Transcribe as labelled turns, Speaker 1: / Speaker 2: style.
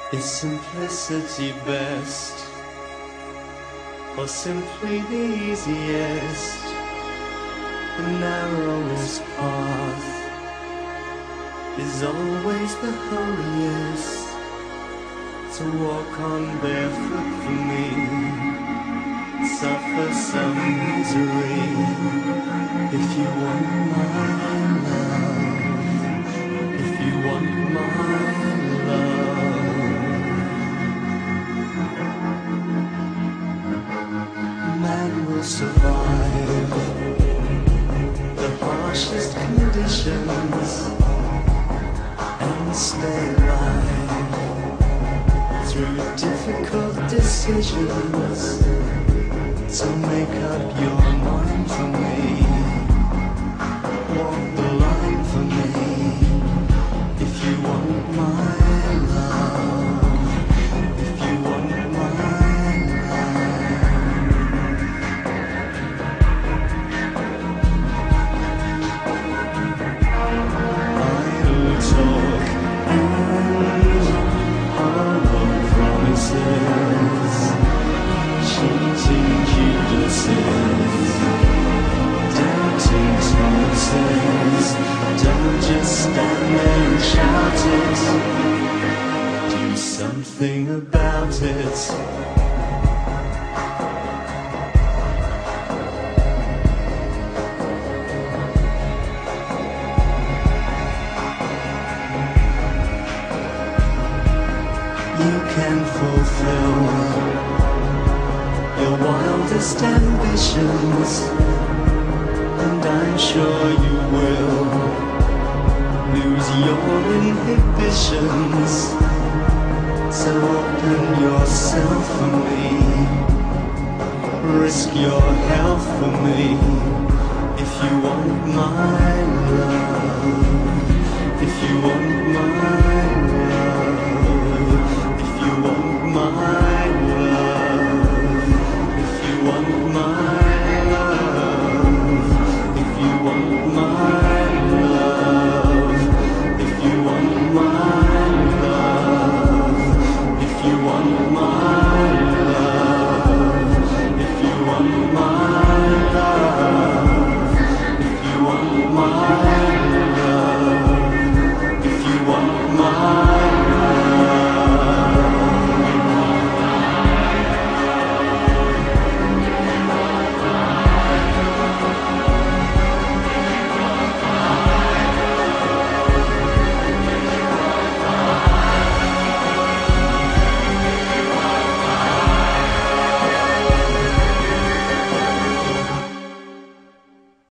Speaker 1: Is simplicity best, or simply the easiest, the narrowest path is always the holiest? To walk on barefoot for me, suffer some misery. If you want my love, if you want my love, man will survive the harshest conditions and stay alive through difficult decisions. So make up your mind for me, walk the line for me. If you want my love, if you want my idle talk and hollow promises, cheating Judases, doubting Thomases. Don't just stand there and shout it, do something about it. You can fulfill your wildest ambitions, and I'm sure you will lose your inhibitions. So open yourself for me, risk your health for me. If you want my love, if you want my love, if you want my love, if you want my love, if you want my love, if you want my love, if you want my love, if you want my love, if you want my love, if you want my